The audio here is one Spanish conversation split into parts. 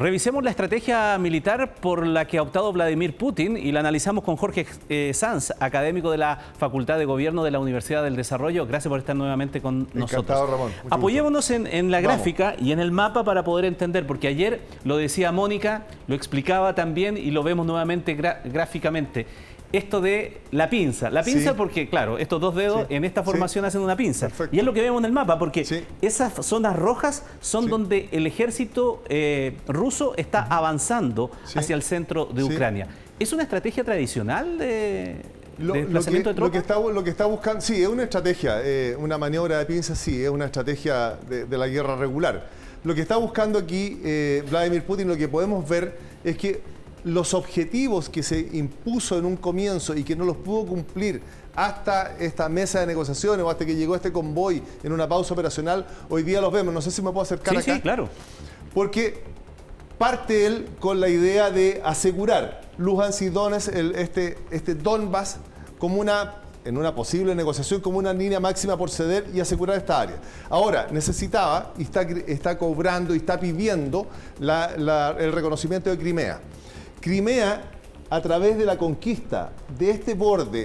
Revisemos la estrategia militar por la que ha optado Vladimir Putin y la analizamos con Jorge Sanz, académico de la Facultad de Gobierno de la Universidad del Desarrollo. Gracias por estar nuevamente con nosotros. Encantado, Ramón. Apoyémonos en la gráfica y en el mapa para poder entender, porque ayer lo decía Mónica, lo explicaba también y lo vemos nuevamente gráficamente. Esto de la pinza. La pinza porque, claro, estos dos dedos en esta formación hacen una pinza. Perfecto. Y es lo que vemos en el mapa, porque esas zonas rojas son donde el ejército ruso está avanzando hacia el centro de Ucrania. ¿Es una estrategia tradicional de desplazamiento de tropas? Lo que está buscando, sí, es una estrategia, una maniobra de pinza, sí, es una estrategia de la guerra regular. Lo que está buscando aquí Vladimir Putin, lo que podemos ver es que los objetivos que se impuso en un comienzo y que no los pudo cumplir hasta esta mesa de negociaciones o hasta que llegó este convoy en una pausa operacional, hoy día los vemos. No sé si me puedo acercar acá. Sí, claro. Porque parte él con la idea de asegurar Luhansk y Donetsk, este Donbass, como en una posible negociación, como una línea máxima por ceder y asegurar esta área. Ahora, necesitaba y está cobrando y está pidiendo el reconocimiento de Crimea. Crimea, a través de la conquista de este borde,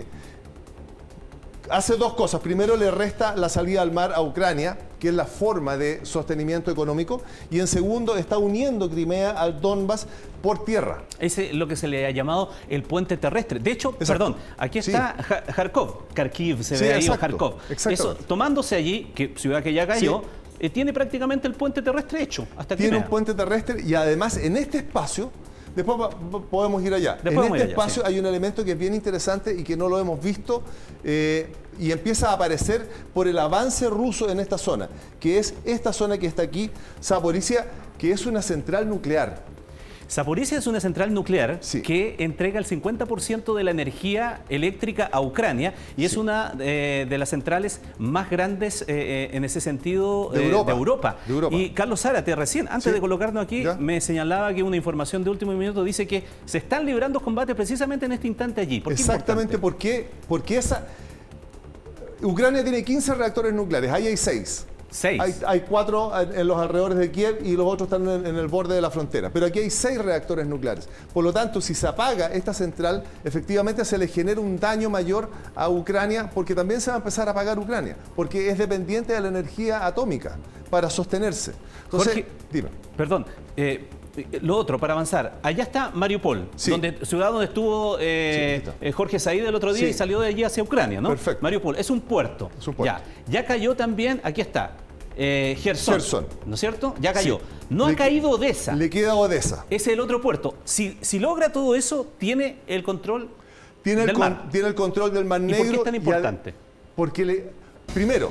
hace dos cosas. Primero, le resta la salida al mar a Ucrania, que es la forma de sostenimiento económico. Y en segundo, está uniendo Crimea al Donbass por tierra. Ese es lo que se le ha llamado el puente terrestre. De hecho, perdón, aquí está Kharkiv, se ve ahí, o Kharkov. Eso, tomándose allí, ciudad que ya cayó, tiene prácticamente el puente terrestre hecho hasta Crimea. Tiene un puente terrestre y además en este espacio, después podemos ir allá. En este espacio hay un elemento que es bien interesante y que no lo hemos visto y empieza a aparecer por el avance ruso en esta zona, que es esta zona que está aquí, Zaporizhia, que es una central nuclear. Zaporizhia es una central nuclear que entrega el 50% de la energía eléctrica a Ucrania y es una de las centrales más grandes en ese sentido de Europa. Y Carlos Zárate, recién, antes de colocarnos aquí, me señalaba que una información de último minuto dice que se están librando combates precisamente en este instante allí. ¿Por qué exactamente, porque Ucrania tiene 15 reactores nucleares, ahí hay 6. Hay 4 en los alrededores de Kiev y los otros están en el borde de la frontera. Pero aquí hay 6 reactores nucleares. Por lo tanto, si se apaga esta central, efectivamente se le genera un daño mayor a Ucrania, porque también se va a empezar a apagar Ucrania, porque es dependiente de la energía atómica para sostenerse. Entonces, Jorge, dime. Perdón. Lo otro, para avanzar, allá está Mariupol, ciudad donde estuvo Jorge Said el otro día y salió de allí hacia Ucrania, ¿no? Perfecto. Mariupol, es un puerto. Ya cayó también, aquí está, Gerson, ¿no es cierto? Ya cayó. No ha caído Odessa. Le queda Odessa. Ese es el otro puerto. Si logra todo eso, tiene el control del mar. Tiene el control del Mar Negro. ¿Y por qué es tan importante? Porque, primero,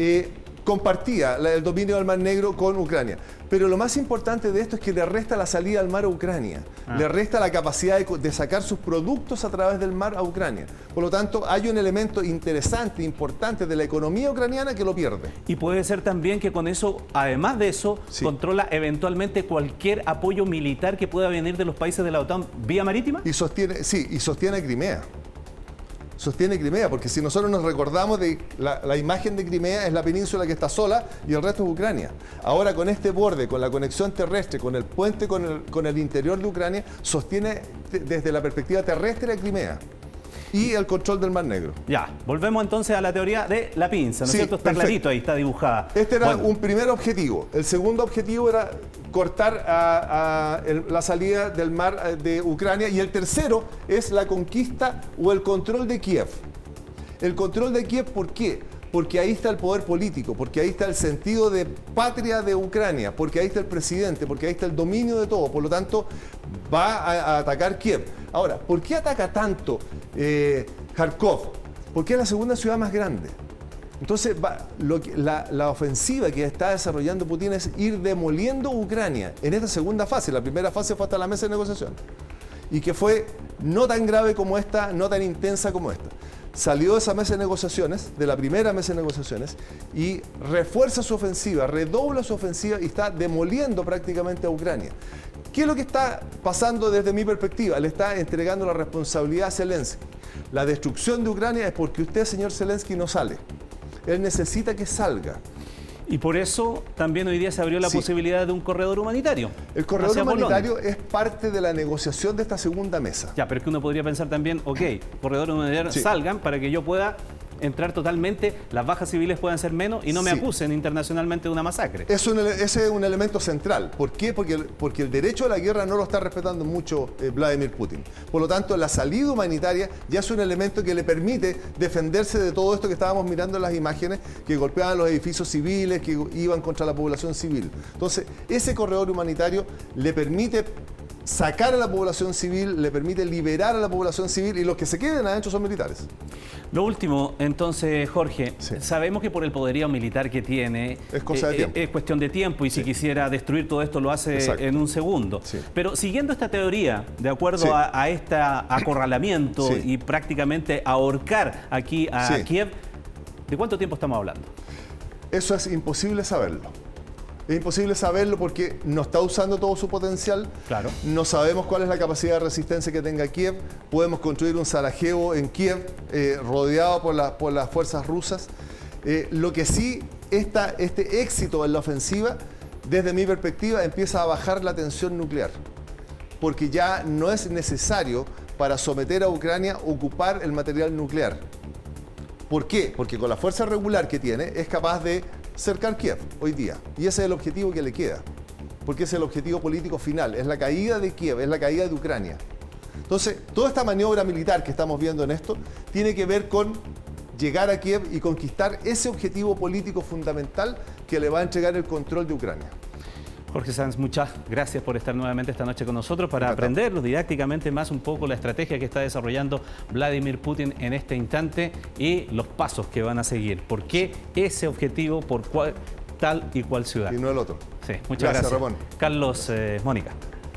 compartía el dominio del Mar Negro con Ucrania. Pero lo más importante de esto es que le resta la salida al mar a Ucrania. Le resta la capacidad de sacar sus productos a través del mar a Ucrania. Por lo tanto, hay un elemento interesante, importante de la economía ucraniana que lo pierde. Y puede ser también que con eso, además de eso, controla eventualmente cualquier apoyo militar que pueda venir de los países de la OTAN vía marítima. Y sostiene Crimea. Sostiene Crimea, porque si nosotros nos recordamos de la imagen de Crimea es la península que está sola y el resto es Ucrania. Ahora con este borde, con la conexión terrestre, con el puente con el interior de Ucrania, sostiene desde la perspectiva terrestre a Crimea y el control del Mar Negro. Ya, volvemos entonces a la teoría de la pinza, ¿no es cierto? Está clarito ahí, está dibujada. Este era un primer objetivo. El segundo objetivo era cortar la salida del mar de Ucrania y el tercero es la conquista o el control de Kiev. El control de Kiev, ¿por qué? Porque ahí está el poder político, porque ahí está el sentido de patria de Ucrania, porque ahí está el presidente, porque ahí está el dominio de todo. Por lo tanto, va a atacar Kiev. Ahora, ¿por qué ataca tanto Kharkov? Porque es la segunda ciudad más grande. Entonces, la ofensiva que está desarrollando Putin es ir demoliendo Ucrania en esta segunda fase. La primera fase fue hasta la mesa de negociación. Y que fue no tan grave como esta, no tan intensa como esta. Salió de esa mesa de negociaciones, de la primera mesa de negociaciones, y refuerza su ofensiva, redobla su ofensiva y está demoliendo prácticamente a Ucrania. ¿Qué es lo que está pasando desde mi perspectiva? Le está entregando la responsabilidad a Zelensky. La destrucción de Ucrania es porque usted, señor Zelensky, no sale. Él necesita que salga. Y por eso también hoy día se abrió la posibilidad de un corredor humanitario. El corredor humanitario es parte de la negociación de esta segunda mesa. Ya, pero es que uno podría pensar también, ok, corredor humanitario salgan para que yo pueda entrar totalmente, las bajas civiles puedan ser menos y no me acusen internacionalmente de una masacre. Ese es un elemento central. ¿Por qué? Porque el derecho a la guerra no lo está respetando mucho Vladimir Putin. Por lo tanto, la salida humanitaria ya es un elemento que le permite defenderse de todo esto que estábamos mirando en las imágenes, que golpeaban los edificios civiles, que iban contra la población civil. Entonces, ese corredor humanitario le permite sacar a la población civil, le permite liberar a la población civil, y los que se queden adentro son militares. Lo último, entonces, Jorge, sabemos que por el poderío militar que tiene, es cosa de tiempo. Es cuestión de tiempo, y si quisiera destruir todo esto lo hace en un segundo. Pero siguiendo esta teoría, de acuerdo a este acorralamiento y prácticamente ahorcar aquí a Kiev, ¿de cuánto tiempo estamos hablando? Eso es imposible saberlo. Es imposible saberlo porque no está usando todo su potencial. Claro. No sabemos cuál es la capacidad de resistencia que tenga Kiev. Podemos construir un Sarajevo en Kiev, rodeado por las fuerzas rusas. Lo que sí, este éxito en la ofensiva, desde mi perspectiva, empieza a bajar la tensión nuclear. Porque ya no es necesario para someter a Ucrania ocupar el material nuclear. ¿Por qué? Porque con la fuerza regular que tiene es capaz de cercar Kiev hoy día. Y ese es el objetivo que le queda. Porque es el objetivo político final. Es la caída de Kiev, es la caída de Ucrania. Entonces, toda esta maniobra militar que estamos viendo en esto tiene que ver con llegar a Kiev y conquistar ese objetivo político fundamental que le va a entregar el control de Ucrania. Jorge Sanz, muchas gracias por estar nuevamente esta noche con nosotros para aprender didácticamente más un poco la estrategia que está desarrollando Vladimir Putin en este instante y los pasos que van a seguir. ¿Por qué ese objetivo, por tal y cual ciudad? Y no el otro. Sí, muchas gracias. Ramón. Carlos, Mónica.